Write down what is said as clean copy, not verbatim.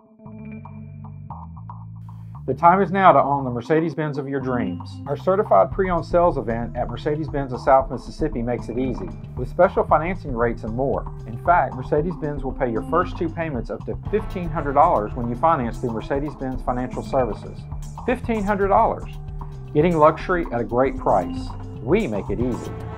The time is now to own the Mercedes-Benz of your dreams. Our certified pre-owned sales event at Mercedes-Benz of South Mississippi makes it easy, with special financing rates and more. In fact, Mercedes-Benz will pay your first 2 payments up to $1,500 when you finance through Mercedes-Benz Financial Services. $1,500! Getting luxury at a great price. We make it easy.